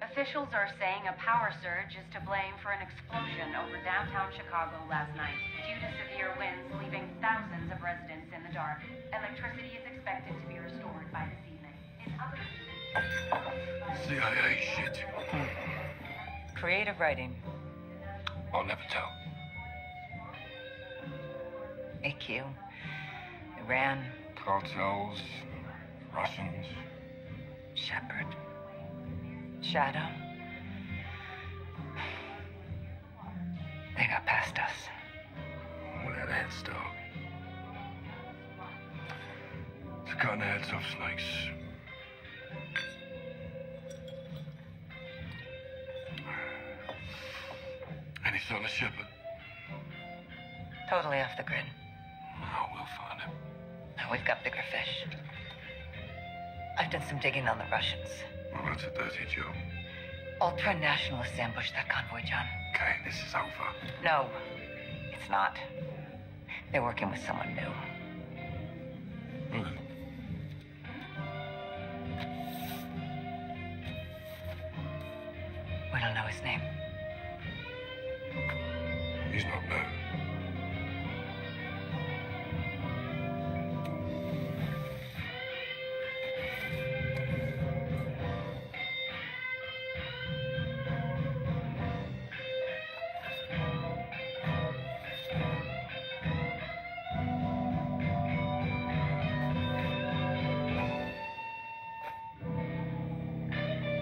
Officials are saying a power surge is to blame for an explosion over downtown Chicago last night, due to severe winds leaving thousands of residents in the dark. Electricity is expected to be restored by this evening. In other CIA shit. Creative writing. I'll never tell. AQ. Iran. Cartels. Russians. Shepard. Shadow. They got past us. Without a head start. It's cutting the heads off snakes. Any sign of Shepard? Totally off the grid. Oh, we'll find him. We've got bigger fish. I've done some digging on the Russians. Well, that's a dirty job. Ultra-nationalists ambushed that convoy, John. Okay, this is over. No, it's not. They're working with someone new. Okay. We don't know his name. He's not new.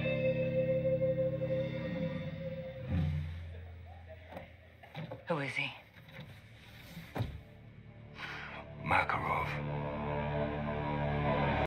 Who is he?